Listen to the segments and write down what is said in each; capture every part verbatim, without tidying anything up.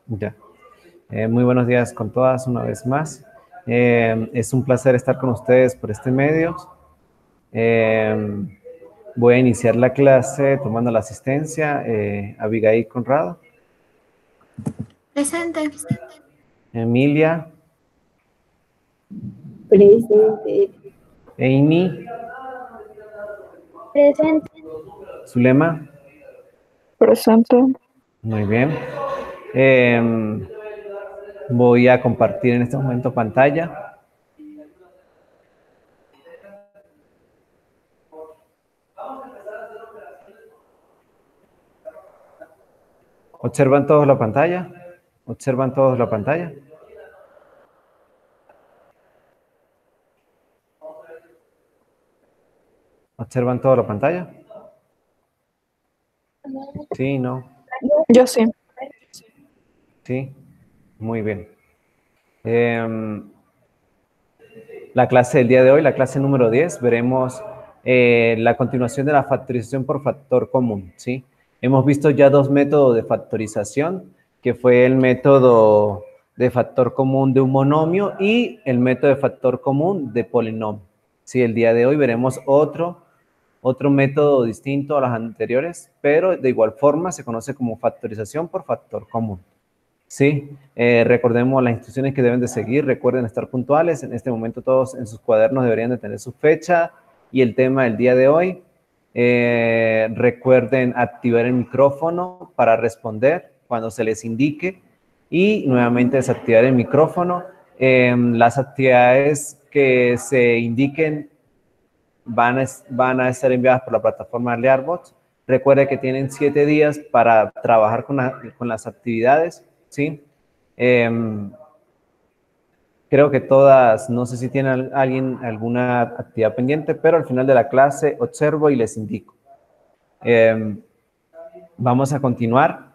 Ya. Eh, muy buenos días con todas una vez más. Eh, es un placer estar con ustedes por este medio. Eh, voy a iniciar la clase tomando la asistencia. Eh, Abigail Conrado. Presente. Emilia. Presente. Amy. Presente. Zulema. Presente. Muy bien. Eh, voy a compartir en este momento pantalla. ¿Observan todos la pantalla? ¿Observan todos la pantalla? ¿Observan toda la pantalla? Sí, no. Yo sí. Sí, muy bien. Eh, la clase del día de hoy, la clase número diez, veremos eh, la continuación de la factorización por factor común, ¿sí? Hemos visto ya dos métodos de factorización, que fue el método de factor común de un monomio y el método de factor común de polinomio. Sí, el día de hoy veremos otro, otro método distinto a los anteriores, pero de igual forma se conoce como factorización por factor común. Sí, eh, recordemos las instrucciones que deben de seguir, recuerden estar puntuales, en este momento todos en sus cuadernos deberían de tener su fecha y el tema del día de hoy. Eh, recuerden activar el micrófono para responder cuando se les indique y nuevamente desactivar el micrófono. Eh, las actividades que se indiquen van a, van a ser enviadas por la plataforma Learnbot. Recuerde que tienen siete días para trabajar con, la, con las actividades, ¿sí? Eh, creo que todas, no sé si tiene alguien alguna actividad pendiente, pero al final de la clase observo y les indico. Eh, vamos a continuar.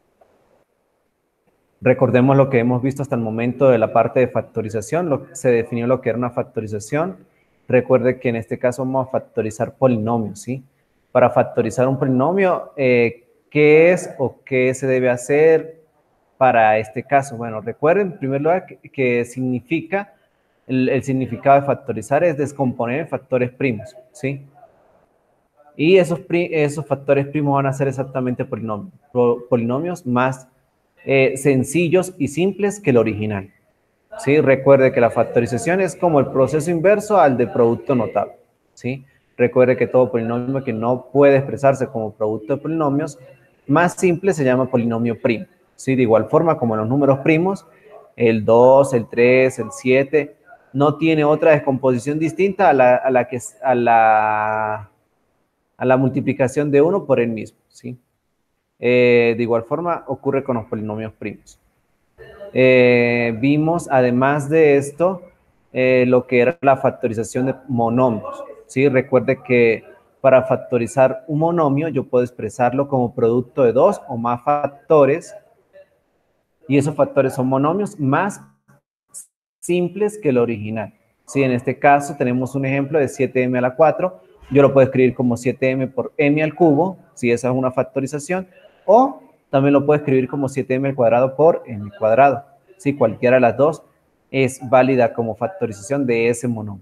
Recordemos lo que hemos visto hasta el momento de la parte de factorización. Lo, se definió lo que era una factorización. Recuerde que en este caso vamos a factorizar polinomios, ¿sí? Para factorizar un polinomio, eh, ¿qué es o qué se debe hacer para este caso? Bueno, recuerden en primer lugar que, que significa, el, el significado de factorizar es descomponer en factores primos, ¿sí? Y esos, esos factores primos van a ser exactamente polinomios, polinomios más eh, sencillos y simples que el original. ¿Sí? Recuerde que la factorización es como el proceso inverso al de producto notable. ¿Sí? Recuerde que todo polinomio que no puede expresarse como producto de polinomios más simple se llama polinomio primo. ¿Sí? De igual forma como los números primos, el dos, el tres, el siete, no tiene otra descomposición distinta a la, a la, que, a la, a la multiplicación de uno por el mismo. ¿Sí? Eh, de igual forma ocurre con los polinomios primos. Eh, vimos, además de esto, eh, lo que era la factorización de monomios. ¿Sí? Recuerde que para factorizar un monomio, yo puedo expresarlo como producto de dos o más factores, y esos factores son monomios más simples que el original. ¿Sí? En este caso tenemos un ejemplo de siete eme a la cuatro, yo lo puedo escribir como siete eme por eme al cubo, si esa es una factorización, o también lo puedo escribir como siete eme al cuadrado por eme cuadrado. Si cualquiera de las dos es válida como factorización de ese monomio.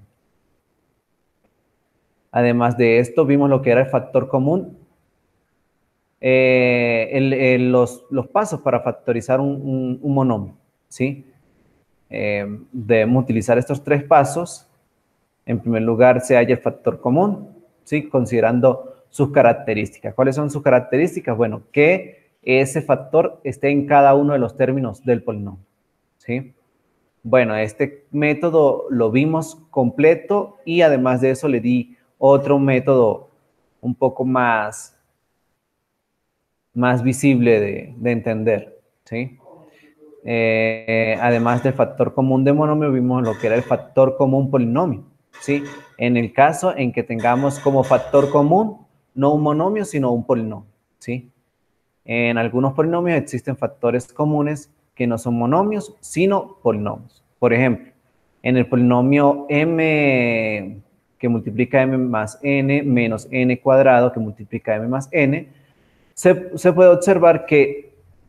Además de esto, vimos lo que era el factor común. Eh, el, el, los, los pasos para factorizar un, un, un monomio, ¿sí? Eh, debemos utilizar estos tres pasos. En primer lugar, se halla el factor común, ¿sí? Considerando sus características. ¿Cuáles son sus características? Bueno, que ese factor esté en cada uno de los términos del polinomio, ¿sí? Bueno, este método lo vimos completo y además de eso le di otro método un poco más, más visible de, de entender, ¿sí? Eh, además del factor común de monomio, vimos lo que era el factor común polinomio, ¿sí? En el caso en que tengamos como factor común no un monomio, sino un polinomio, ¿sí? En algunos polinomios existen factores comunes que no son monomios, sino polinomios. Por ejemplo, en el polinomio m que multiplica m más n menos n cuadrado que multiplica m más n, se, se puede observar que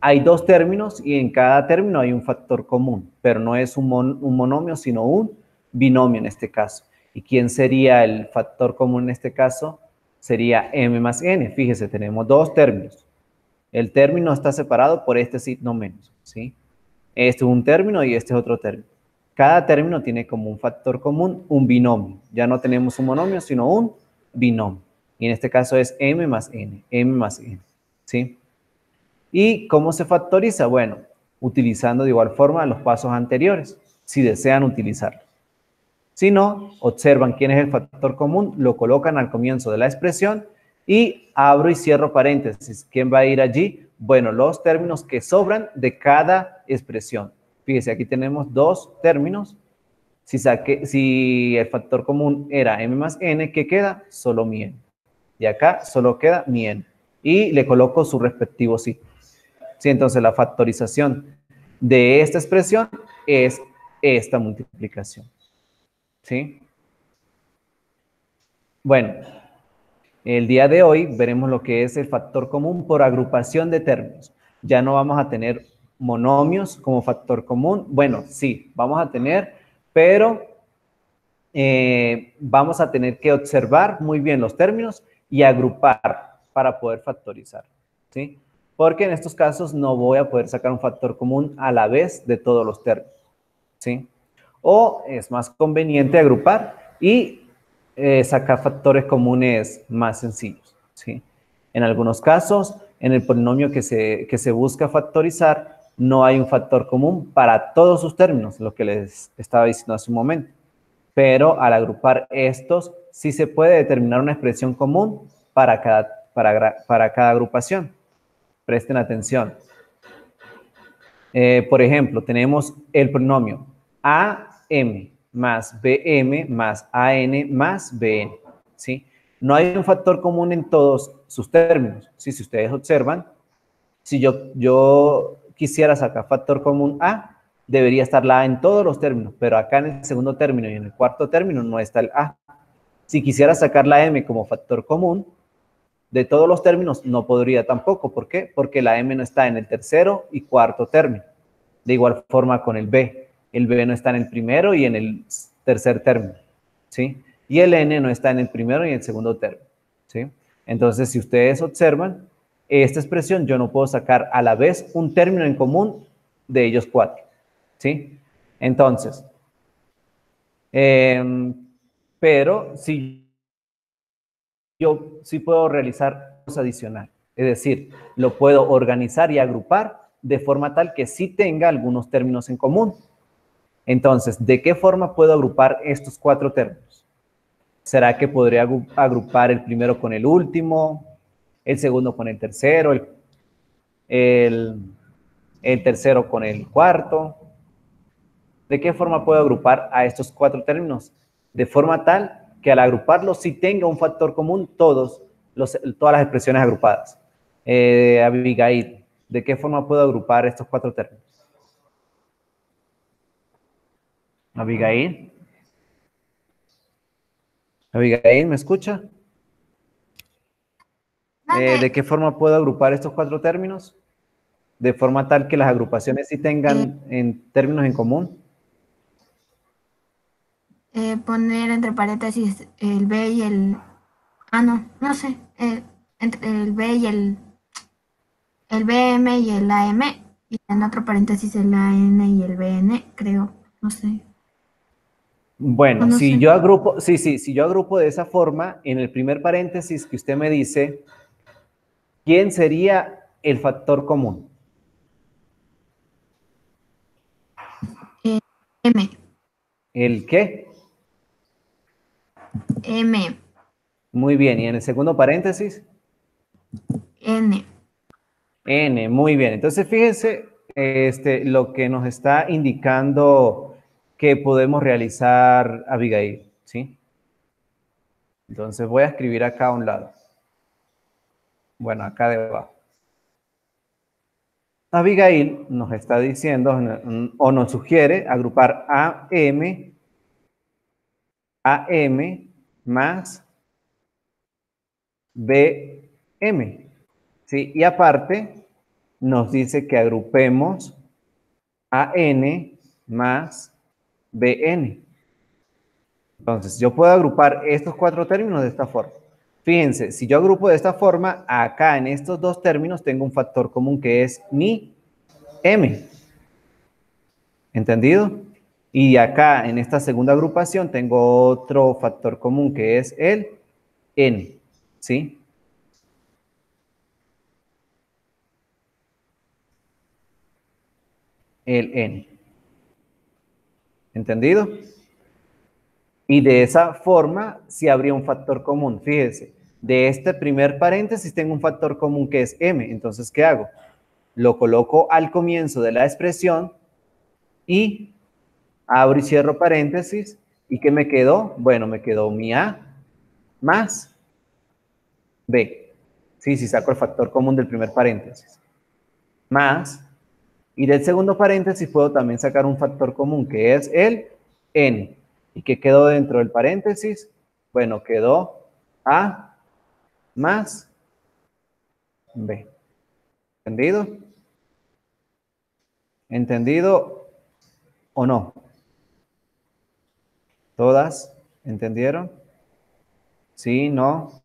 hay dos términos y en cada término hay un factor común, pero no es un, mon, un monomio, sino un binomio en este caso. ¿Y quién sería el factor común en este caso? Sería m más n. Fíjese, tenemos dos términos. El término está separado por este signo menos, ¿sí? Este es un término y este es otro término. Cada término tiene como un factor común un binomio. Ya no tenemos un monomio, sino un binomio. Y en este caso es m más n, m más n, ¿sí? ¿Y cómo se factoriza? Bueno, utilizando de igual forma los pasos anteriores, si desean utilizarlo. Si no, observan quién es el factor común, lo colocan al comienzo de la expresión y abro y cierro paréntesis. ¿Quién va a ir allí? Bueno, los términos que sobran de cada expresión. Fíjese, aquí tenemos dos términos. Si, saqué, si el factor común era m más n, ¿qué queda? Solo mi n. Y acá solo queda mi n. Y le coloco su respectivo signo. Sí, entonces la factorización de esta expresión es esta multiplicación. ¿Sí? Bueno, el día de hoy veremos lo que es el factor común por agrupación de términos. Ya no vamos a tener monomios como factor común. Bueno, sí, vamos a tener, pero eh, vamos a tener que observar muy bien los términos y agrupar para poder factorizar. ¿Sí? Porque en estos casos no voy a poder sacar un factor común a la vez de todos los términos. ¿Sí? O es más conveniente agrupar y eh, sacar factores comunes más sencillos, ¿sí? En algunos casos, en el polinomio que se, que se busca factorizar, no hay un factor común para todos sus términos, lo que les estaba diciendo hace un momento. Pero al agrupar estos, sí se puede determinar una expresión común para cada, para, para cada agrupación. Presten atención. Eh, por ejemplo, tenemos el polinomio A M más B M más A N más B N, ¿sí? No hay un factor común en todos sus términos, ¿sí? Si ustedes observan, si yo, yo quisiera sacar factor común A, debería estar la A en todos los términos, pero acá en el segundo término y en el cuarto término no está el A. Si quisiera sacar la M como factor común, de todos los términos no podría tampoco. ¿Por qué? Porque la M no está en el tercero y cuarto término. De igual forma con el B. El B no está en el primero y en el tercer término, ¿sí? Y el N no está en el primero y en el segundo término, ¿sí? Entonces, si ustedes observan, esta expresión yo no puedo sacar a la vez un término en común de ellos cuatro, ¿sí? Entonces, eh, pero si yo sí puedo realizar cosas adicionales, es decir, lo puedo organizar y agrupar de forma tal que sí tenga algunos términos en común. Entonces, ¿de qué forma puedo agrupar estos cuatro términos? ¿Será que podría agrupar el primero con el último, el segundo con el tercero, el, el, el tercero con el cuarto? ¿De qué forma puedo agrupar a estos cuatro términos? De forma tal que al agruparlos sí tenga un factor común todos los, todas las expresiones agrupadas. Eh, Abigail, ¿de qué forma puedo agrupar estos cuatro términos? Abigail. Abigail, ¿me escucha? Eh, ¿de qué forma puedo agrupar estos cuatro términos? De forma tal que las agrupaciones sí tengan eh, en términos en común. Eh, poner entre paréntesis el B y el... Ah, no, no sé. Eh, entre el B y el... El B M y el A M. Y en otro paréntesis el A N y el B N, creo. No sé. Bueno, no si sé. yo agrupo, sí, sí, si yo agrupo de esa forma, en el primer paréntesis que usted me dice, ¿quién sería el factor común? Eh, M. ¿El qué? M. Muy bien, y en el segundo paréntesis, N. N, muy bien. Entonces, fíjense este, lo que nos está indicando que podemos realizar Abigail, ¿sí? Entonces voy a escribir acá a un lado. Bueno, acá debajo. Abigail nos está diciendo o nos sugiere agrupar A M, A M más B M, ¿sí? Y aparte nos dice que agrupemos A N más B N. Entonces, yo puedo agrupar estos cuatro términos de esta forma. Fíjense, si yo agrupo de esta forma, acá en estos dos términos tengo un factor común que es mi M. ¿Entendido? Y acá en esta segunda agrupación tengo otro factor común que es el N. ¿Sí? El N. ¿Entendido? Y de esa forma sí habría un factor común. Fíjense, de este primer paréntesis tengo un factor común que es M. Entonces, ¿qué hago? Lo coloco al comienzo de la expresión y abro y cierro paréntesis. ¿Y qué me quedó? Bueno, me quedó mi A más B. Sí, sí, saco el factor común del primer paréntesis. Más, y del segundo paréntesis puedo también sacar un factor común que es el N. ¿Y qué quedó dentro del paréntesis? Bueno, quedó A más B. ¿Entendido? ¿Entendido o no? ¿Todas entendieron? ¿Sí? ¿No?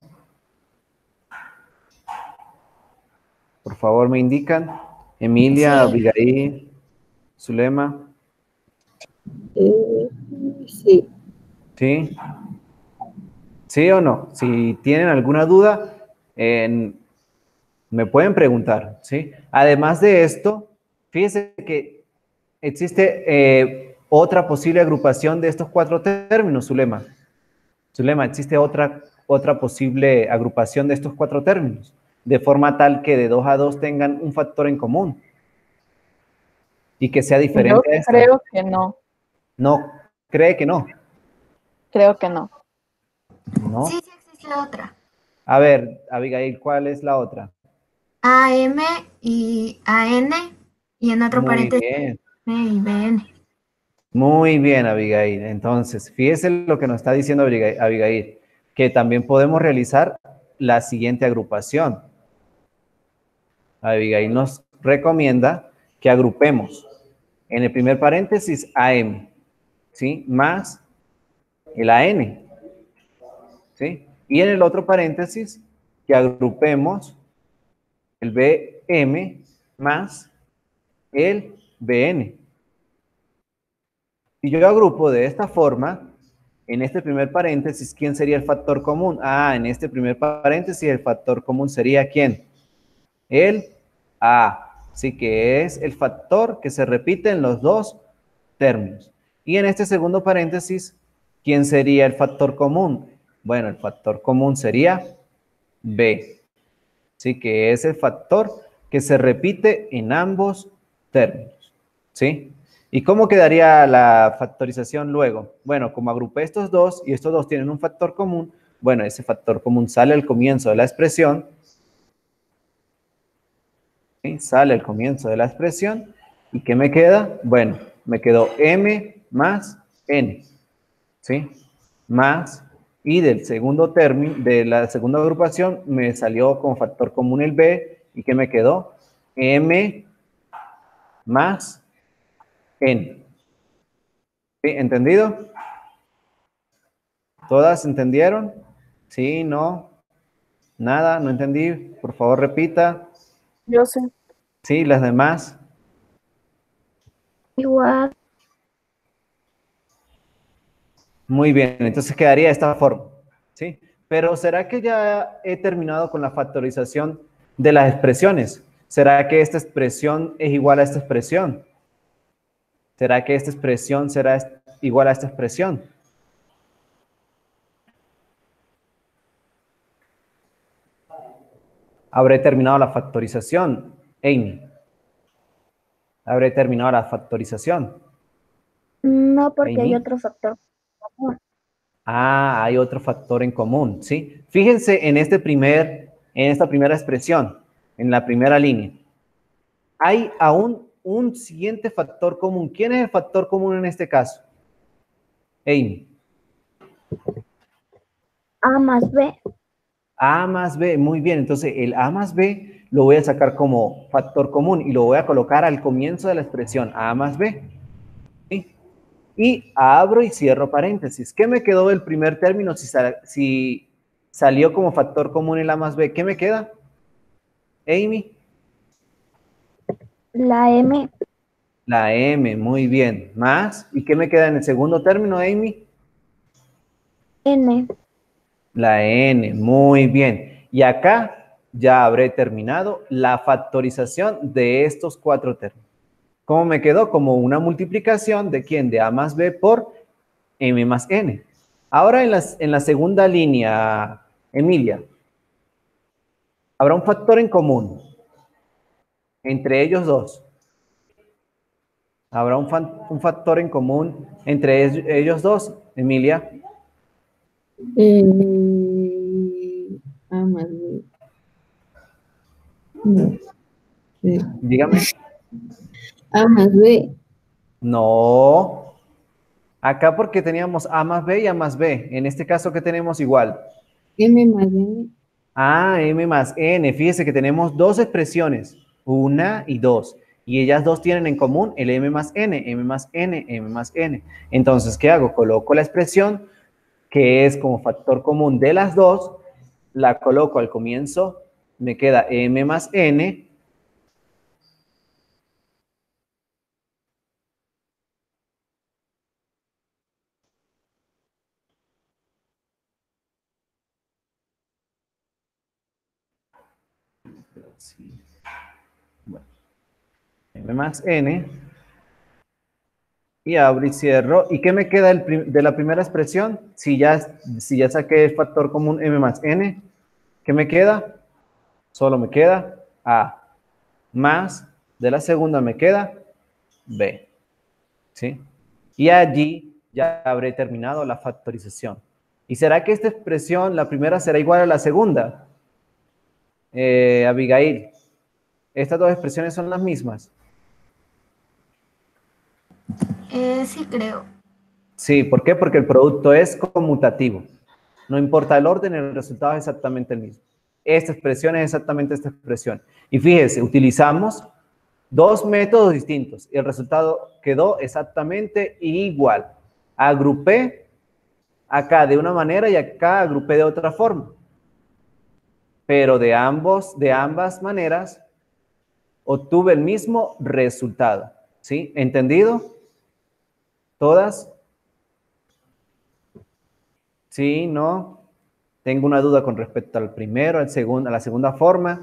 Por favor, me indican. Emilia, Sí. Abigail, Zulema. Eh, sí. ¿Sí? ¿Sí o no? Si tienen alguna duda, eh, me pueden preguntar, ¿sí? Además de esto, fíjense que existe eh, otra posible agrupación de estos cuatro términos, Zulema. Zulema, existe otra, otra posible agrupación de estos cuatro términos, de forma tal que de dos a dos tengan un factor en común y que sea Yo diferente a esta. creo que no. No, cree que no. Creo que no. No. Sí, sí existe otra. A ver, Abigail, ¿cuál es la otra? A M y A N y en otro Muy paréntesis bien. M y B N. Muy bien, Abigail. Entonces, fíjese lo que nos está diciendo Abigail, Abigail, que también podemos realizar la siguiente agrupación. Abigail nos recomienda que agrupemos en el primer paréntesis A M, ¿sí? Más el A N, ¿sí? Y en el otro paréntesis que agrupemos el B M más el B N. Si yo agrupo de esta forma, en este primer paréntesis, ¿quién sería el factor común? Ah, en este primer paréntesis el factor común sería ¿quién? El A. Así que es el factor que se repite en los dos términos. Y en este segundo paréntesis, ¿quién sería el factor común? Bueno, el factor común sería B. Así que es el factor que se repite en ambos términos. ¿Sí? ¿Y cómo quedaría la factorización luego? Bueno, como agrupé estos dos y estos dos tienen un factor común, bueno, ese factor común sale al comienzo de la expresión. ¿Sí? Sale al comienzo de la expresión. ¿Y qué me queda? Bueno, me quedó M más N. ¿Sí? Más, y del segundo término, de la segunda agrupación, me salió como factor común el B. ¿Y qué me quedó? M más N. ¿Sí? ¿Entendido? ¿Todas entendieron? ¿Sí? ¿No? ¿Nada? ¿No entendí? Por favor, repita. Yo sé. ¿Sí? ¿Las demás? Igual. Muy bien, entonces quedaría de esta forma. ¿Sí? Pero ¿será que ya he terminado con la factorización de las expresiones? ¿Será que esta expresión es igual a esta expresión? ¿Será que esta expresión será igual a esta expresión? Habré terminado la factorización, Amy. Habré terminado la factorización. No, porque hay Amy. otro factor común. Ah, hay otro factor en común, ¿sí? Fíjense en este primer, en esta primera expresión, en la primera línea. Hay aún un siguiente factor común. ¿Quién es el factor común en este caso? Amy. A más B. A más B, muy bien. Entonces, el A más B lo voy a sacar como factor común y lo voy a colocar al comienzo de la expresión A más B. ¿Sí? Y abro y cierro paréntesis. ¿Qué me quedó del primer término si, sal, si salió como factor común el A más B? ¿Qué me queda? Amy. La M. La M, muy bien. Más. ¿Y qué me queda en el segundo término, Amy? N. La N, muy bien. Y acá ya habré terminado la factorización de estos cuatro términos. ¿Cómo me quedó? Como una multiplicación de quién? De A más B por M más N. Ahora en, las, en la segunda línea, Emilia, habrá un factor en común entre ellos dos. Habrá un, fa un factor en común entre ellos, ellos dos, Emilia. Eh, A más B. No. Sí. Dígame. A más B. No. Acá porque teníamos A más B y A más B. En este caso, ¿qué tenemos igual? M más N. Ah, M más N. Fíjese que tenemos dos expresiones, una y dos. Y ellas dos tienen en común el M más N, M más N, M más N. Entonces, ¿qué hago? Coloco la expresión que es como factor común de las dos, la coloco al comienzo, me queda M más N. Bueno, M más N. Y abro y cierro. ¿Y qué me queda de la primera expresión? Si ya, si ya saqué el factor común M más N, ¿qué me queda? Solo me queda A. Más de la segunda me queda B. ¿Sí? Y allí ya habré terminado la factorización. ¿Y será que esta expresión, la primera, será igual a la segunda? Eh, Abigail, ¿estas dos expresiones son las mismas? Eh, sí, creo. Sí, ¿por qué? Porque el producto es conmutativo. No importa el orden, el resultado es exactamente el mismo. Esta expresión es exactamente esta expresión. Y fíjese, utilizamos dos métodos distintos y el resultado quedó exactamente igual. Agrupé acá de una manera y acá agrupé de otra forma. Pero de, ambos, de ambas maneras obtuve el mismo resultado. ¿Sí? ¿Entendido? ¿Todas? ¿Sí? ¿No? Tengo una duda con respecto al primero, al segundo, a la segunda forma.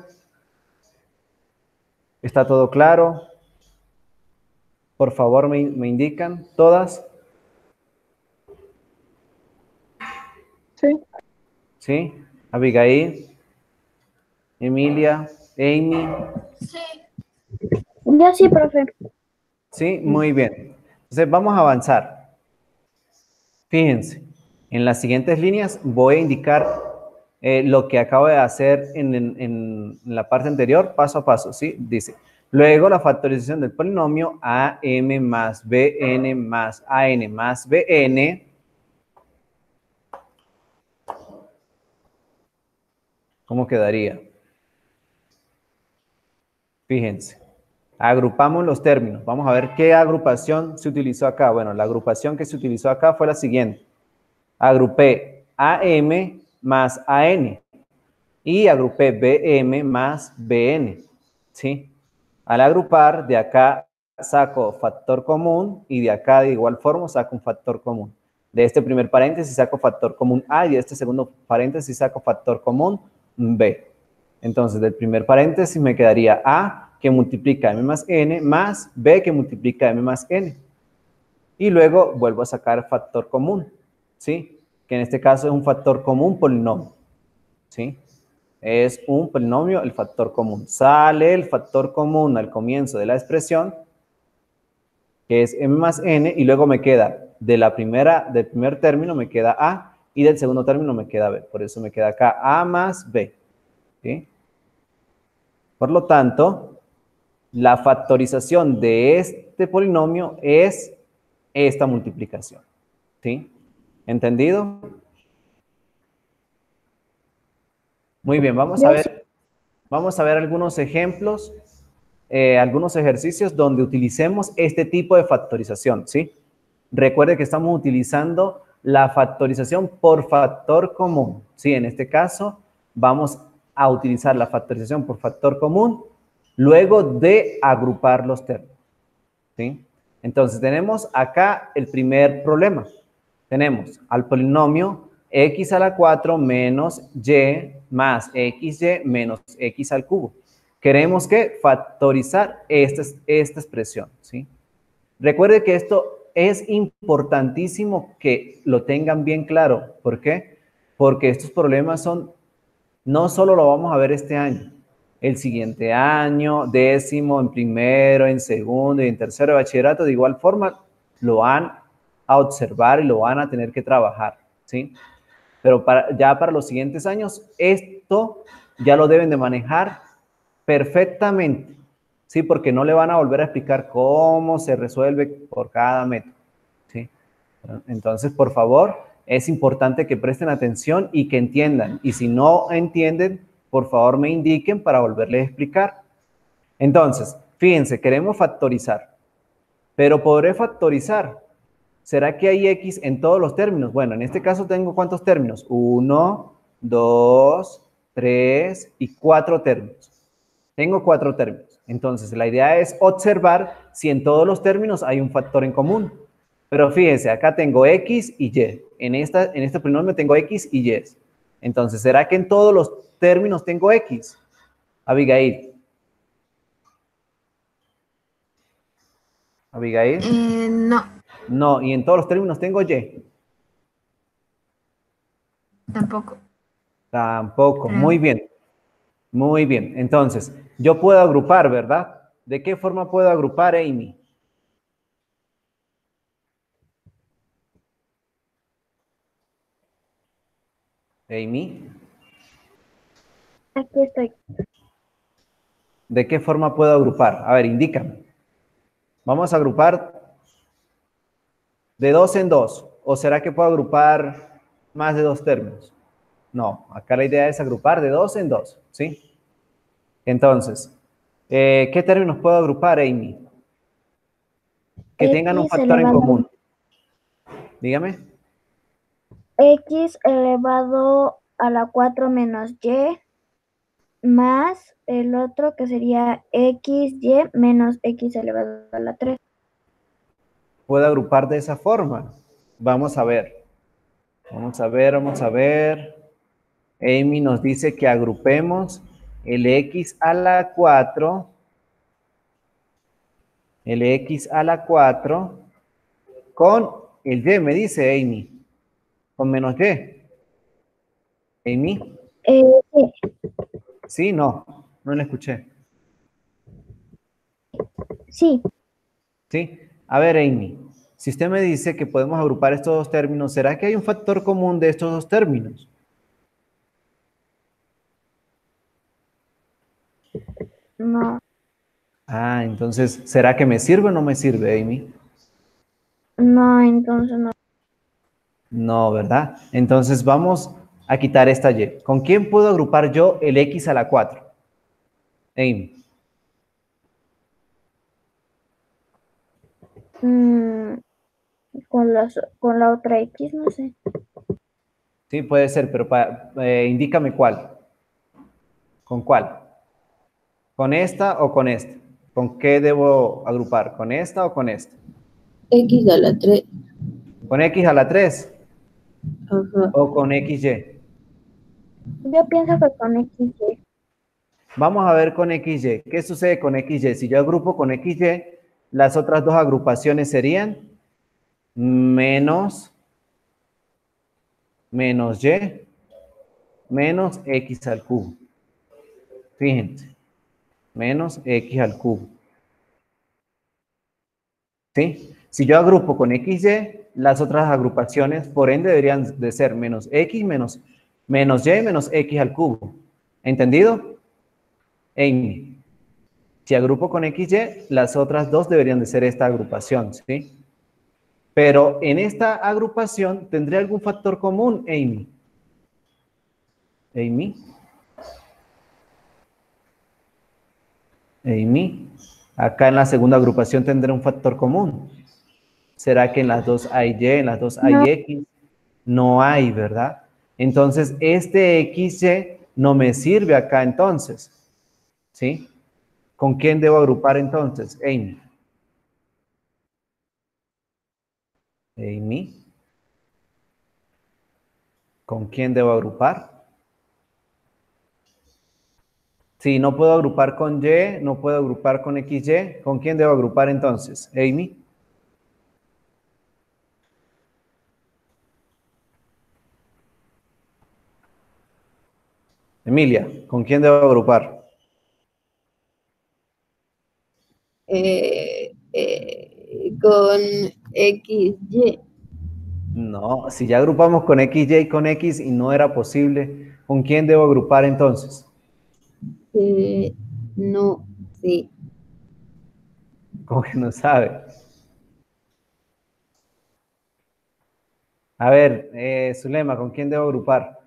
¿Está todo claro? Por favor, me, me indican. ¿Todas? Sí. ¿Sí? Abigail, Emilia, Amy. Sí. Yo sí, profe. Sí, muy bien. Entonces vamos a avanzar. Fíjense, en las siguientes líneas voy a indicar eh, lo que acabo de hacer en, en, en la parte anterior, paso a paso, ¿sí? Dice, luego la factorización del polinomio A M más B N más A N más B N. ¿Cómo quedaría? Fíjense, agrupamos los términos. Vamos a ver qué agrupación se utilizó acá. Bueno, la agrupación que se utilizó acá fue la siguiente. Agrupé A M más A N y agrupé B M más B N, ¿sí? Al agrupar, de acá saco factor común y de acá de igual forma saco un factor común. De este primer paréntesis saco factor común A y de este segundo paréntesis saco factor común B. Entonces, del primer paréntesis me quedaría A que multiplica M más N más B que multiplica M más N. Y luego vuelvo a sacar factor común, ¿sí? Que en este caso es un factor común polinomio, ¿sí? Es un polinomio el factor común. Sale el factor común al comienzo de la expresión, que es M más N, y luego me queda de la primera, del primer término me queda A, y del segundo término me queda B. Por eso me queda acá A más B, ¿sí? Por lo tanto, la factorización de este polinomio es esta multiplicación, ¿sí? ¿Entendido? Muy bien, vamos a Yo sí. ver. Vamos a ver algunos ejemplos, eh, algunos ejercicios donde utilicemos este tipo de factorización, ¿sí? Recuerde que estamos utilizando la factorización por factor común, ¿sí? En este caso, vamos a utilizar la factorización por factor común luego de agrupar los términos, ¿sí? Entonces, tenemos acá el primer problema. Tenemos al polinomio x a la cuatro menos y más xy menos x al cubo. Queremos que factorizar esta, esta expresión, ¿sí? Recuerde que esto es importantísimo que lo tengan bien claro. ¿Por qué? Porque estos problemas son, no solo lo vamos a ver este año, el siguiente año, décimo, en primero, en segundo y en tercero de bachillerato, de igual forma, lo van a observar y lo van a tener que trabajar, ¿sí? Pero para, ya para los siguientes años, esto ya lo deben de manejar perfectamente, ¿sí? Porque no le van a volver a explicar cómo se resuelve por cada método, ¿sí? Entonces, por favor, es importante que presten atención y que entiendan. Y si no entienden, por favor me indiquen para volverles a explicar. Entonces, fíjense, queremos factorizar. Pero ¿podré factorizar? ¿Será que hay X en todos los términos? Bueno, en este caso tengo ¿cuántos términos? Uno, dos, tres y cuatro términos. Tengo cuatro términos. Entonces, la idea es observar si en todos los términos hay un factor en común. Pero fíjense, acá tengo X y Y. En, esta, en este polinomio tengo X y Y. Entonces, ¿será que en todos los términos tengo X? Abigail. Abigail. Eh, no, No, y en todos los términos tengo Y. tampoco. Tampoco. Creo. Muy bien. Muy bien. Entonces, yo puedo agrupar, ¿verdad? ¿De qué forma puedo agrupar, Amy? Amy. Aquí estoy. ¿De qué forma puedo agrupar? A ver, indícame. Vamos a agrupar de dos en dos. ¿O será que puedo agrupar más de dos términos? No, acá la idea es agrupar de dos en dos, ¿sí? Entonces, eh, ¿qué términos puedo agrupar, Amy? Que tengan un X factor en elevado, común. Dígame. X elevado a la cuatro menos Y más el otro que sería xy menos x elevado a la tres. Puedo agrupar de esa forma. Vamos a ver. Vamos a ver, vamos a ver. Amy nos dice que agrupemos el x a la cuatro, el x a la cuatro con el y, me dice Amy, con menos y. Amy, Eh, sí, sí, no, no la escuché. sí, Sí, a ver Amy, si usted me dice que podemos agrupar estos dos términos, ¿será que hay un factor común de estos dos términos? no, Ah, entonces, ¿será que me sirve o no me sirve, Amy? no, entonces no. No, ¿verdad? Entonces vamos a quitar esta y. ¿Con quién puedo agrupar yo el x a la cuatro? Amy. Mm, con, las, con la otra X, no sé. Sí, puede ser, pero pa- eh, indícame cuál. ¿Con cuál? ¿Con esta o con esta? ¿Con qué debo agrupar? ¿Con esta o con esta? X a la tres. ¿Con x a la tres Ajá. o con xy? Yo pienso que con X Y. Vamos a ver con xy. ¿Qué sucede con xy? Si yo agrupo con xy, las otras dos agrupaciones serían menos, menos y, menos x al cubo. Fíjense, menos x al cubo. ¿Sí? Si yo agrupo con xy, las otras agrupaciones, por ende, deberían de ser menos x menos, menos y menos x al cubo. ¿Entendido? Amy. Si agrupo con xy, las otras dos deberían de ser esta agrupación, ¿sí? Pero en esta agrupación, ¿tendré algún factor común, Amy? Amy. Amy. Acá en la segunda agrupación tendré un factor común. ¿Será que en las dos hay Y, en las dos hay No. X? No hay, ¿verdad? Entonces, este X Y no me sirve acá entonces. ¿Sí? ¿Con quién debo agrupar entonces? Amy. Amy. ¿Con quién debo agrupar? Si no puedo agrupar con Y, no puedo agrupar con X Y. ¿Con quién debo agrupar entonces? Amy. Emilia, ¿con quién debo agrupar? Eh, eh, con X, Y. No, si ya agrupamos con X, Y con X y no era posible, ¿con quién debo agrupar entonces? Eh, no, sí. ¿Cómo que no sabe? A ver, eh, Zulema, ¿con quién debo agrupar?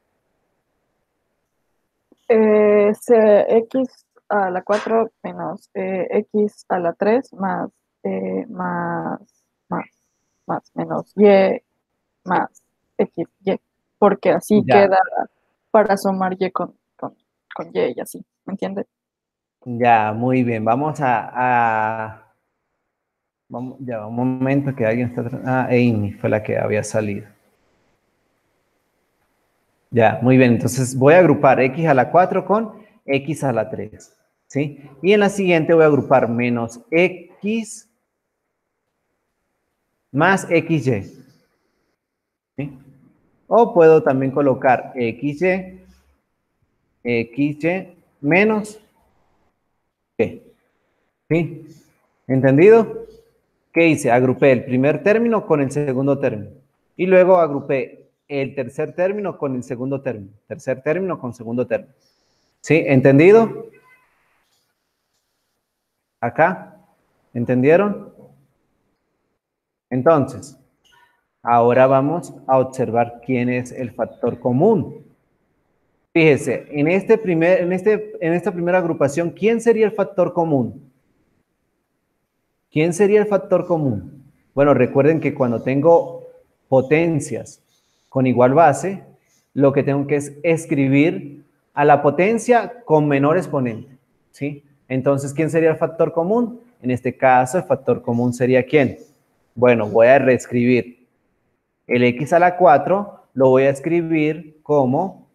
Eh, es eh, X a la cuatro menos eh, X a la tres más, eh, más, más, más, menos Y más X, Y. Porque así Ya, queda para sumar Y con, con, con Y y así. ¿Me entiendes? ya, muy bien. Vamos a, a- vamos, ya, un momento que alguien está... tra- Ah, Amy fue la que había salido. Ya, muy bien. Entonces voy a agrupar X a la cuatro con X a la tres. ¿Sí? Y en la siguiente voy a agrupar menos X más X Y. ¿Sí? O puedo también colocar X Y, X Y menos Y. ¿Sí? ¿Entendido? ¿Qué hice? Agrupé el primer término con el segundo término. Y luego agrupé el tercer término con el segundo término. Tercer término con segundo término. ¿Sí? ¿Entendido? Acá. ¿Entendieron? Entonces, ahora vamos a observar quién es el factor común. Fíjese, en, este primer, en, este, en esta primera agrupación, ¿quién sería el factor común? ¿Quién sería el factor común? Bueno, recuerden que cuando tengo potencias con igual base, lo que tengo que es escribir a la potencia con menor exponente, ¿sí? Entonces, ¿quién sería el factor común? En este caso, el factor común sería ¿quién? Bueno, voy a reescribir el x a la cuatro, lo voy a escribir como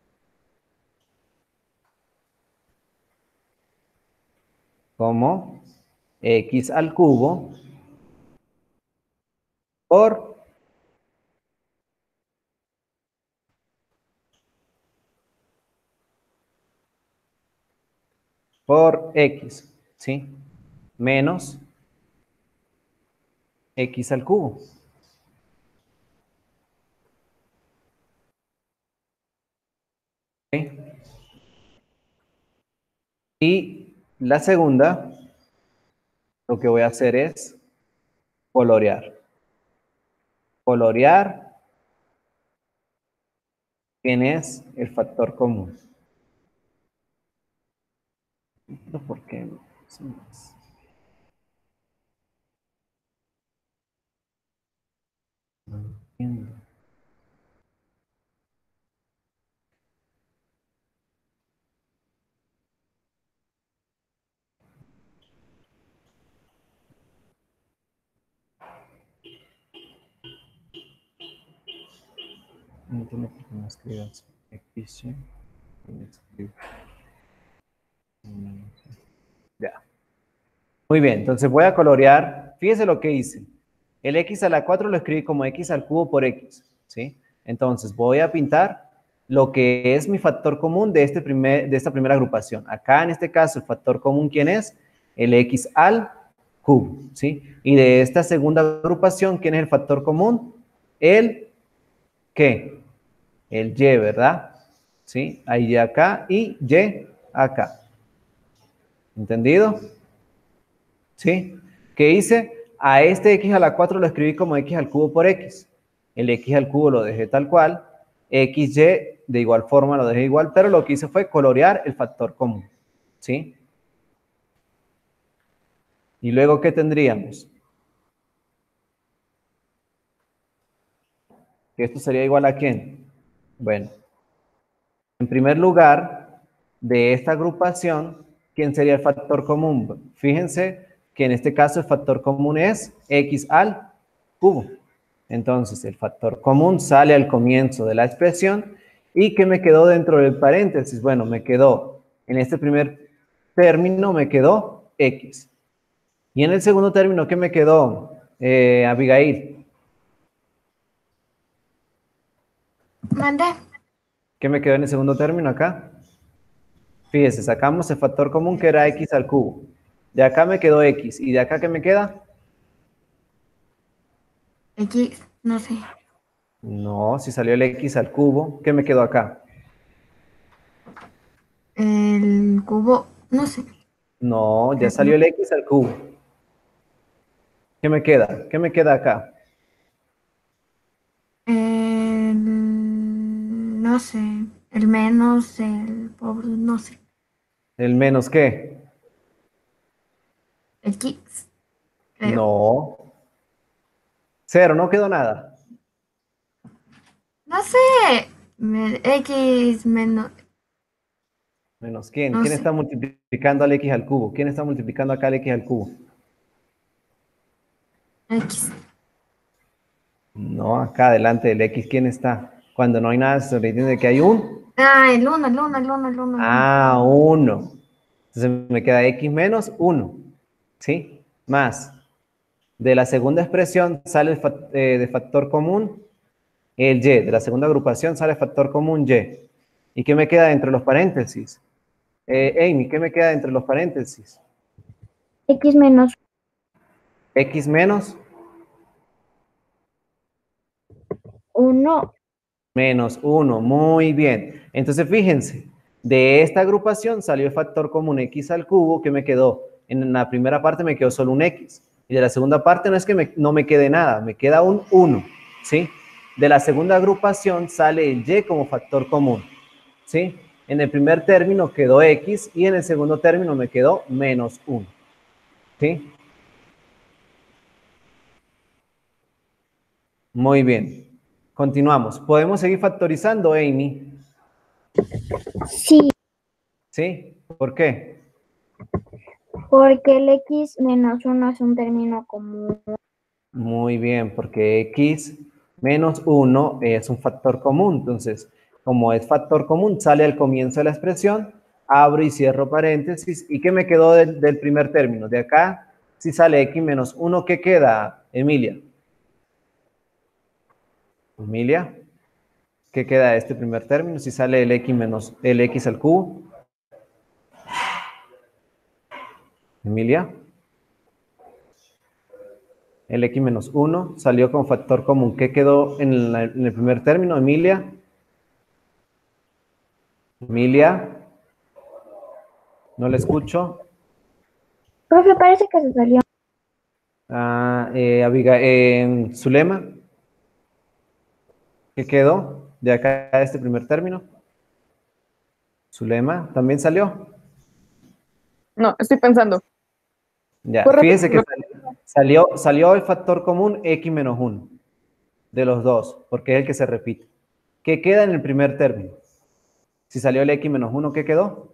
como x al cubo por por x, ¿sí? Menos x al cubo. ¿Sí? Y la segunda, lo que voy a hacer es colorear. Colorear, ¿quién es el factor común? ¿Por qué no? No entiendo. No entiendo por qué no escribas X, Y, y escribo. Ya. Muy bien, entonces voy a colorear. Fíjese lo que hice. El x a la cuatro lo escribí como x al cubo por x, ¿sí? Entonces voy a pintar lo que es mi factor común de, este primer, de esta primera agrupación. Acá en este caso el factor común, ¿quién es? El x al cubo, ¿sí? Y de esta segunda agrupación, ¿quién es el factor común? El, ¿qué? El y, ¿verdad? ¿Sí? Hay y acá y y acá. ¿Entendido? ¿Sí? ¿Qué hice? A este x a la cuatro lo escribí como x al cubo por x. El x al cubo lo dejé tal cual. Xy de igual forma lo dejé igual, pero lo que hice fue colorear el factor común. ¿Sí? ¿Y luego qué tendríamos? Que esto sería igual a ¿quién? Bueno, en primer lugar, de esta agrupación, ¿quién sería el factor común? Fíjense que en este caso el factor común es x al cubo. Entonces, el factor común sale al comienzo de la expresión. ¿Y qué me quedó dentro del paréntesis? Bueno, me quedó, en este primer término me quedó x. Y en el segundo término, ¿qué me quedó, eh, Abigail? Mandé. ¿Qué me quedó en el segundo término acá? Fíjese, sacamos el factor común que era x al cubo. De acá me quedó x. ¿Y de acá qué me queda? X, no sé. No, si salió el x al cubo, ¿qué me quedó acá? El cubo, no sé. No, ya salió el x al cubo. ¿Qué me queda? ¿Qué me queda acá? El, no sé. El menos, el pobre, no sé. ¿El menos qué? X, creo. No. Cero, no quedó nada. No sé. Me- X menos, ¿Menos quién? no ¿Quién sé. está multiplicando al x al cubo? ¿Quién está multiplicando acá al x al cubo? X. No, acá delante del x, ¿quién está? Cuando no hay nada, se entiende que hay un... Ah, el uno, el uno, el uno, el uno. Ah, uno. Entonces me queda x menos uno. ¿Sí? Más. De la segunda expresión sale el fac- eh, de factor común el y. De la segunda agrupación sale el factor común y. ¿Y qué me queda entre los paréntesis? Eh, Amy, ¿qué me queda entre los paréntesis? X menos X menos uno. menos uno. Muy bien. Entonces, fíjense, de esta agrupación salió el factor común x al cubo, que me quedó. En la primera parte me quedó solo un x. Y de la segunda parte no es que me- no me quede nada, me queda un uno. ¿Sí? De la segunda agrupación sale el y como factor común. ¿Sí? En el primer término quedó x y en el segundo término me quedó menos uno. ¿Sí? Muy bien. Continuamos. ¿Podemos seguir factorizando, Amy? Sí, ¿Sí? ¿Por qué? porque el X menos uno es un término común. Muy bien, porque x menos uno es un factor común. Entonces, como es factor común, sale al comienzo de la expresión, abro y cierro paréntesis. ¿Y qué me quedó del, del primer término? De acá, si sale x menos uno, ¿qué queda, Emilia? Emilia, ¿qué queda de este primer término? Si sale el x menos el x al cubo. Emilia. El x menos uno salió con factor común. ¿Qué quedó en, la- en el primer término, Emilia? Emilia. No la escucho. Profe, parece que se salió. Ah, eh, Abiga- eh, Zulema. ¿Qué quedó de acá a este primer término? Zulema, ¿también salió? No, estoy pensando. Ya, ¿Puedo fíjese que repetirlo? sal- salió, salió el factor común x menos uno de los dos, porque es el que se repite. ¿Qué queda en el primer término? Si salió el x menos uno, ¿qué quedó?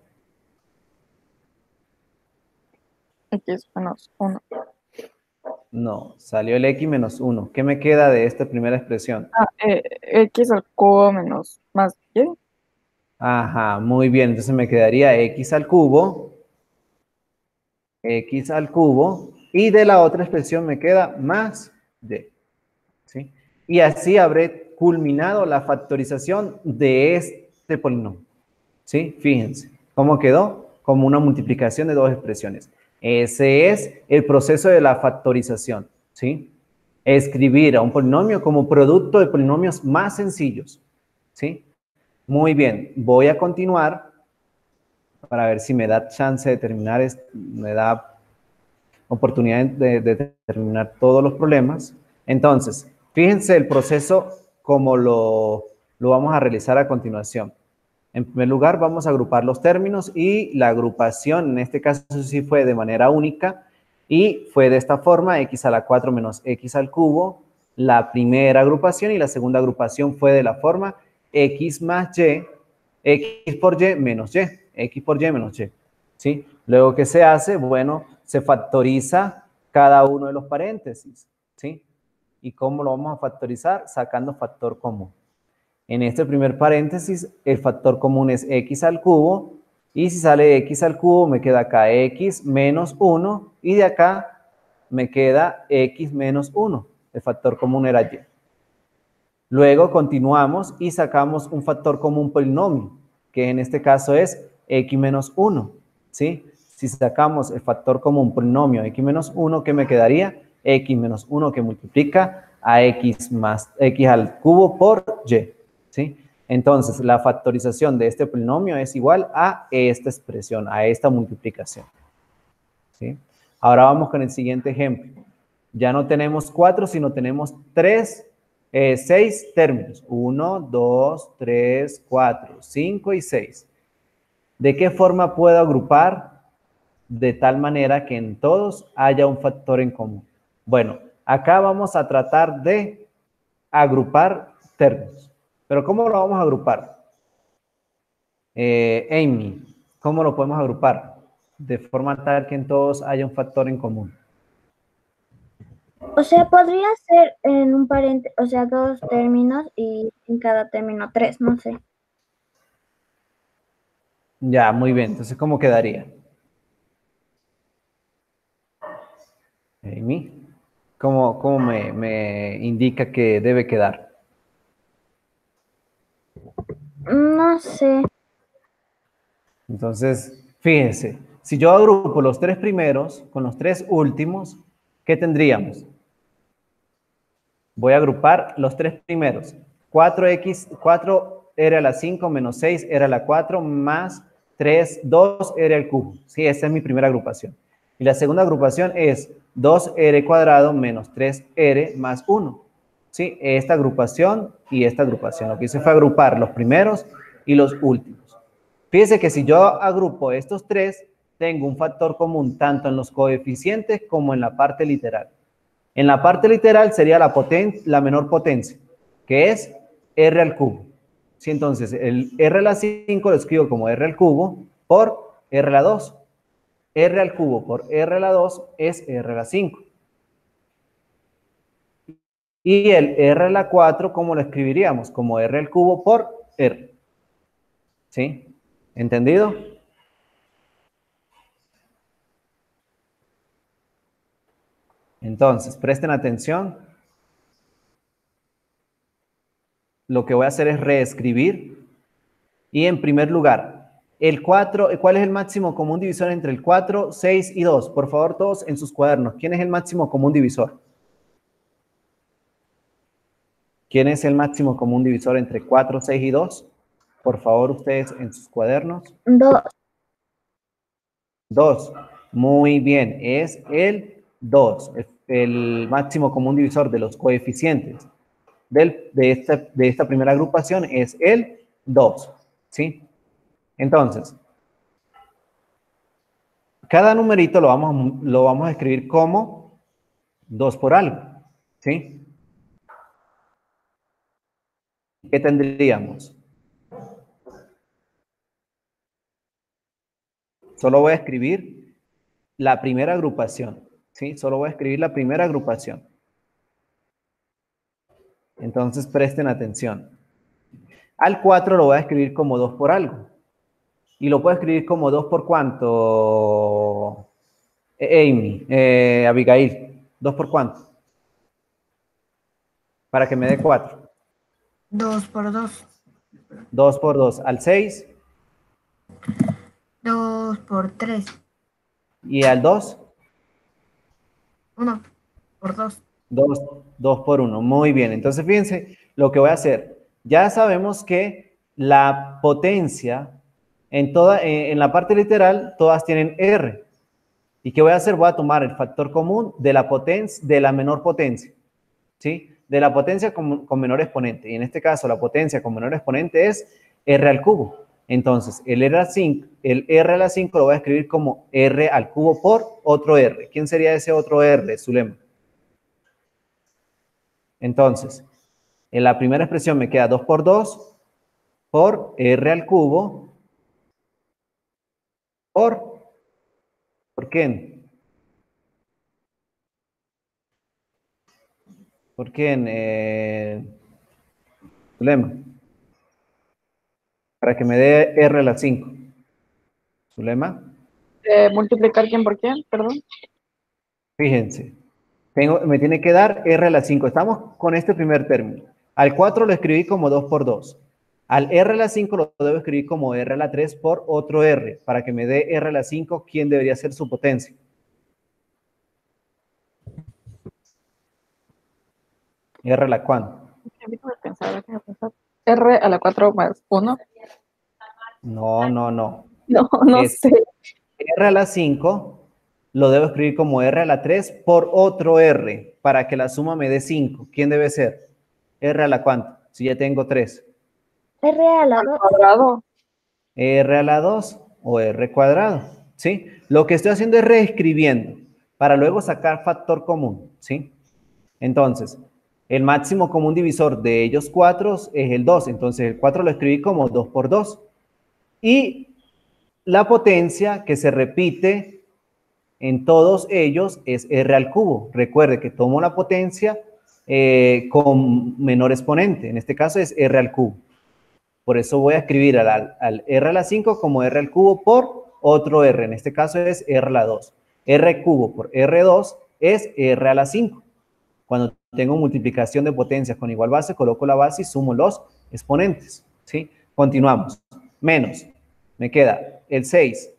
X menos uno. No, salió el x menos uno. ¿Qué me queda de esta primera expresión? Ah, eh, X al cubo menos más Y. Ajá, muy bien. Entonces me quedaría x al cubo, x al cubo, y de la otra expresión me queda más d. ¿Sí? Y así habré culminado la factorización de este polinomio. ¿Sí? Fíjense, ¿cómo quedó? Como una multiplicación de dos expresiones. Ese es el proceso de la factorización. ¿Sí? Escribir a un polinomio como producto de polinomios más sencillos. ¿Sí? Muy bien, voy a continuar para ver si me da chance de terminar, me da oportunidad de, de terminar todos los problemas. Entonces, fíjense el proceso como lo, lo vamos a realizar a continuación. En primer lugar, vamos a agrupar los términos y la agrupación, en este caso sí fue de manera única, Y fue de esta forma, x a la cuatro menos x al cubo, la primera agrupación, y la segunda agrupación fue de la forma x más y, x por y menos y, x por y menos y, ¿sí? Luego, ¿qué se hace? Bueno, se factoriza cada uno de los paréntesis, ¿sí? ¿Y cómo lo vamos a factorizar? Sacando factor común. En este primer paréntesis, el factor común es x al cubo, y si sale x al cubo, me queda acá x menos uno, y de acá me queda x menos uno. El factor común era y. Luego continuamos y sacamos un factor común polinomio, que en este caso es x menos uno, ¿sí? Si sacamos el factor común polinomio x menos uno, ¿qué me quedaría? X menos uno que multiplica a x más x al cubo por y, ¿sí? Entonces, la factorización de este polinomio es igual a esta expresión, a esta multiplicación, ¿sí? Ahora vamos con el siguiente ejemplo. Ya no tenemos cuatro, sino tenemos tres, eh, seis términos. uno, dos, tres, cuatro, cinco y seis. ¿De qué forma puedo agrupar de tal manera que en todos haya un factor en común? Bueno, acá vamos a tratar de agrupar términos. ¿Pero cómo lo vamos a agrupar? Eh, Amy, ¿cómo lo podemos agrupar? De forma tal que en todos haya un factor en común. O sea, podría ser en un paréntesis, o sea, dos términos y en cada término tres, no sé. Ya, muy bien. Entonces, ¿cómo quedaría? Amy, ¿cómo, cómo me, me indica que debe quedar? No sé. Entonces, fíjense, si yo agrupo los tres primeros con los tres últimos, ¿qué tendríamos? Voy a agrupar los tres primeros. cuatro x, cuatro r a la cinco menos seis r a la cuatro más tres, dos r al cubo. Sí, esa es mi primera agrupación. Y la segunda agrupación es dos r cuadrado menos tres r más uno. Sí, esta agrupación y esta agrupación. Lo que hice fue agrupar los primeros y los últimos. Fíjense que si yo agrupo estos tres, tengo un factor común tanto en los coeficientes como en la parte literal. En la parte literal sería la, poten la menor potencia, que es r al cubo. ¿Sí? Entonces, el r a la cinco lo escribo como r al cubo por r a la dos. R al cubo por r a la dos es r a la cinco. Y el r a la cuatro, ¿cómo lo escribiríamos? Como r al cubo por r. ¿Sí? ¿Entendido? Entonces, presten atención. Lo que voy a hacer es reescribir. Y en primer lugar, el cuatro, ¿cuál es el máximo común divisor entre el cuatro, seis y dos? Por favor, todos en sus cuadernos. ¿Quién es el máximo común divisor? ¿Quién es el máximo común divisor entre cuatro, seis y dos? Por favor, ustedes en sus cuadernos. Dos. dos. Muy bien, es el dos. El máximo común divisor de los coeficientes del, de, esta, de esta primera agrupación es el dos. ¿Sí? Entonces, cada numerito lo vamos, lo vamos a escribir como dos por algo. ¿Sí? ¿Qué tendríamos? Solo voy a escribir la primera agrupación. ¿Sí? Solo voy a escribir la primera agrupación. Entonces, presten atención. Al cuatro lo voy a escribir como dos por algo. Y lo puedo escribir como dos por cuánto, Amy, eh, Abigail. ¿dos por cuánto? Para que me dé cuatro. dos por dos. dos por dos. Al seis. dos por tres. ¿Y al dos? uno por dos. dos por uno. Muy bien. Entonces, fíjense lo que voy a hacer. Ya sabemos que la potencia en, toda, en la parte literal, todas tienen R. ¿Y qué voy a hacer? Voy a tomar el factor común de la potencia, de la menor potencia. ¿Sí? De la potencia con, con menor exponente. Y en este caso, la potencia con menor exponente es R al cubo. Entonces, el R a la cinco, el R a la cinco lo voy a escribir como R al cubo por otro R. ¿Quién sería ese otro R, Zulema? Entonces, en la primera expresión me queda dos por dos por R al cubo por, ¿por quién? ¿Por quién? Eh, Zulema. Para que me dé R a la cinco. Zulema. Eh, multiplicar quién por quién, perdón. Fíjense. Tengo, me tiene que dar R a la cinco. Estamos con este primer término. Al cuatro lo escribí como dos por dos. Al R a la cinco lo debo escribir como R a la tres por otro R. Para que me dé R a la cinco, ¿quién debería ser su potencia? R a la cuánto. Déjame pensar, déjame pensar. R a la cuatro más uno. No, no, no. No, no Es sé. R a la cinco lo debo escribir como R a la tres por otro R. Para que la suma me dé cinco. ¿Quién debe ser? R a la cuánto. Si ya tengo tres. R a la Al dos. cuadrado. R a la dos o R cuadrado, ¿sí? Lo que estoy haciendo es reescribiendo para luego sacar factor común, ¿sí? Entonces, el máximo común divisor de ellos cuatro es el dos. Entonces, el cuatro lo escribí como dos por dos. Y la potencia que se repite en todos ellos es R al cubo. Recuerde que tomo la potencia eh, con menor exponente. En este caso es R al cubo. Por eso voy a escribir al, al R a la cinco como R al cubo por otro R. En este caso es R a la dos. R cubo por R dos es R a la cinco. Cuando tengo multiplicación de potencias con igual base, coloco la base y sumo los exponentes, ¿sí? Continuamos. Menos. Me queda el seis.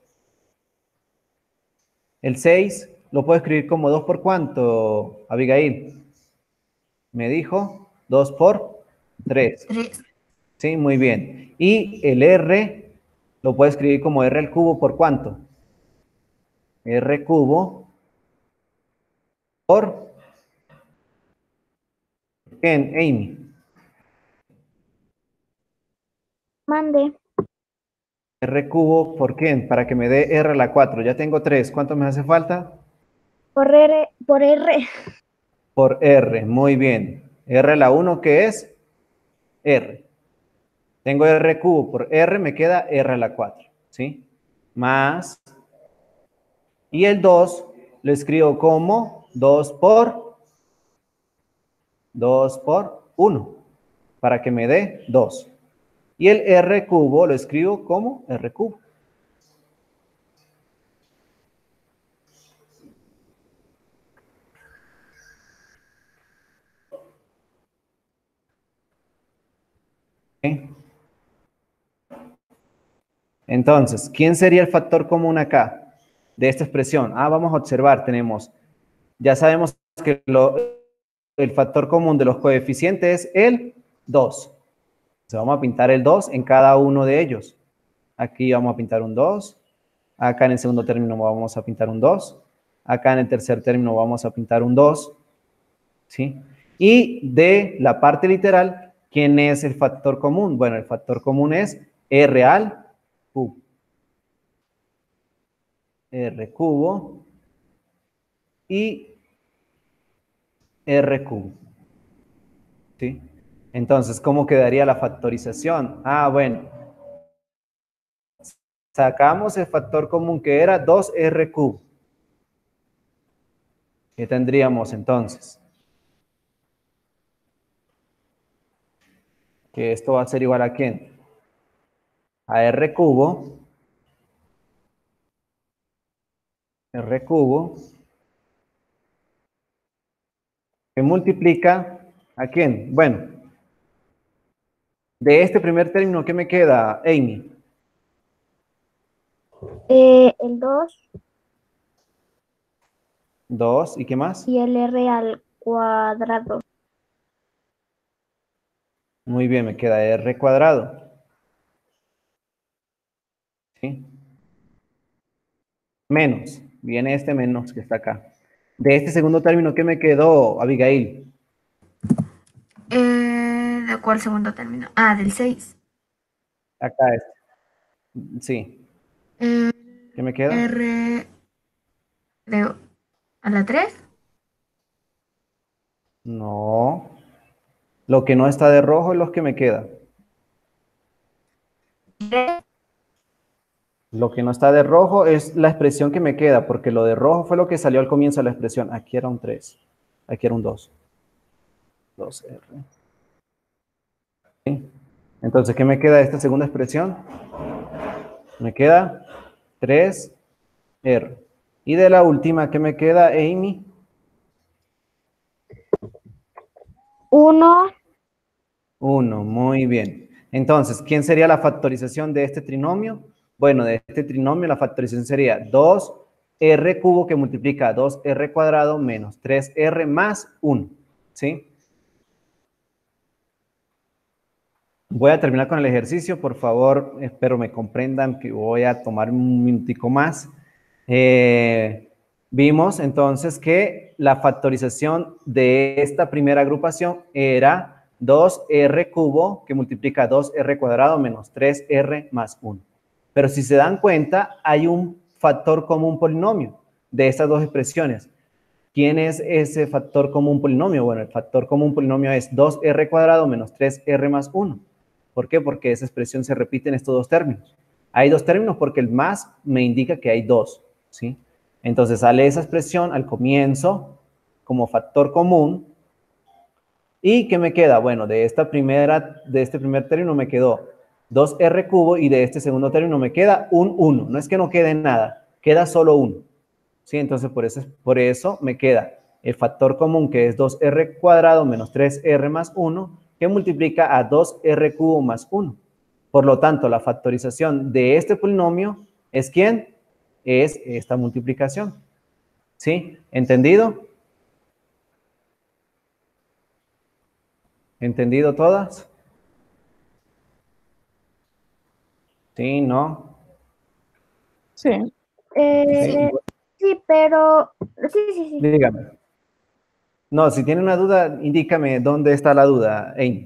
El seis lo puedo escribir como dos por cuánto, Abigail. Me dijo dos por tres. tres. Sí, muy bien. Y el R lo puedo escribir como R al cubo por cuánto. R cubo por ¿quién? Amy. Mande. R cubo por quién? Para que me dé R a la cuatro. Ya tengo tres. ¿Cuánto me hace falta? Por R, por R. Por R. Muy bien. R a la uno, ¿qué es? R. Tengo R cubo por R, me queda R a la cuatro. ¿Sí? Más. Y el dos lo escribo como dos por dos por uno. Para que me dé dos. Y el R cubo lo escribo como R cubo. ¿Sí? Entonces, ¿quién sería el factor común acá de esta expresión? Ah, vamos a observar, tenemos, ya sabemos que lo, el factor común de los coeficientes es el dos. Entonces, vamos a pintar el dos en cada uno de ellos. Aquí vamos a pintar un dos. Acá en el segundo término vamos a pintar un dos. Acá en el tercer término vamos a pintar un dos. ¿Sí? Y de la parte literal, ¿quién es el factor común? Bueno, el factor común es R al cubo. R cubo y R cubo. ¿Sí? Entonces, ¿cómo quedaría la factorización? Ah, bueno. Sacamos el factor común que era dos R cubo. ¿Qué tendríamos entonces? Que esto va a ser igual a ¿quién? A R cubo. R cubo. Que multiplica ¿a quién? Bueno. De este primer término, ¿qué me queda, Amy? Eh, el dos dos, ¿y qué más? y el R al cuadrado. Muy bien, me queda R cuadrado. ¿Sí? Menos. Viene este menos que está acá. De este segundo término, ¿qué me quedó, Abigail? Eh, ¿de cuál segundo término? Ah, del seis. Acá este. Sí. Eh, ¿Qué me queda? R de, a la tres. No. Lo que no está de rojo es lo que me queda. Lo que no está de rojo es la expresión que me queda, porque lo de rojo fue lo que salió al comienzo de la expresión. Aquí era un tres. Aquí era un dos. dos R. ¿Sí? Entonces, ¿qué me queda de esta segunda expresión? Me queda tres R. Y de la última, ¿qué me queda, Amy? uno, uno, muy bien. Entonces, ¿quién sería la factorización de este trinomio? Bueno, de este trinomio la factorización sería dos R cubo que multiplica dos R cuadrado menos tres R más uno, ¿sí? Voy a terminar con el ejercicio, por favor, espero me comprendan que voy a tomar un minutico más. Eh, vimos entonces que la factorización de esta primera agrupación era dos R cubo que multiplica dos R cuadrado menos tres R más uno. Pero si se dan cuenta, hay un factor común polinomio de estas dos expresiones. ¿Quién es ese factor común polinomio? Bueno, el factor común polinomio es dos R cuadrado menos tres R más uno. ¿Por qué? Porque esa expresión se repite en estos dos términos. Hay dos términos porque el más me indica que hay dos, ¿sí? Entonces sale esa expresión al comienzo como factor común. ¿Y qué me queda? Bueno, de, esta primera, de este primer término me quedó dos R cubo y de este segundo término me queda un uno. No es que no quede nada, queda solo uno. ¿Sí? Entonces por eso, por eso me queda el factor común que es dos R cuadrado menos tres R más uno que multiplica a dos R cubo más uno. Por lo tanto, la factorización de este polinomio es ¿quién? Es esta multiplicación. ¿Sí? ¿Entendido? ¿Entendido todas? ¿Sí? ¿No? Sí. eh, ¿Sí? sí, pero sí, sí, sí. Dígame. No, si tiene una duda, indícame dónde está la duda, Amy.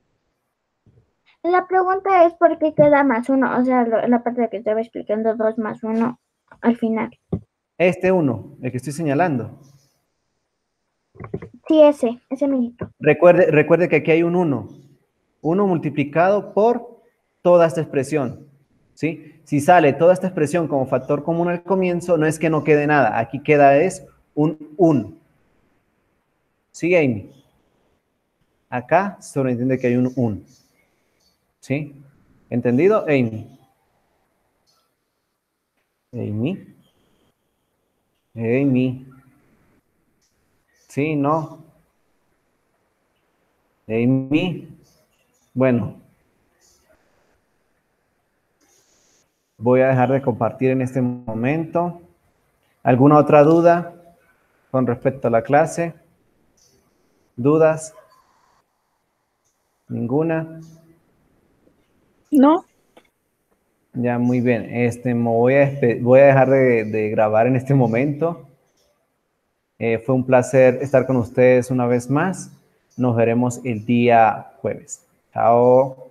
La pregunta es por qué queda más uno, o sea, lo- la parte de que estaba explicando dos más uno al final. Este uno, el que estoy señalando. Sí, ese, ese mismo. Recuerde, recuerde que aquí hay un uno. uno multiplicado por toda esta expresión. ¿Sí? Si sale toda esta expresión como factor común al comienzo, no es que no quede nada. Aquí queda es un uno. ¿Sí, Amy? Acá se sobreentiende que hay un uno. ¿Sí? ¿Entendido, Amy? Amy. Amy. ¿Sí? ¿No? Amy. Bueno. Voy a dejar de compartir en este momento. ¿Alguna otra duda con respecto a la clase? ¿Dudas? ¿Ninguna? No. Ya, muy bien. Este, me voy a, voy a dejar de, de grabar en este momento. Eh, fue un placer estar con ustedes una vez más. Nos veremos el día jueves. Chao.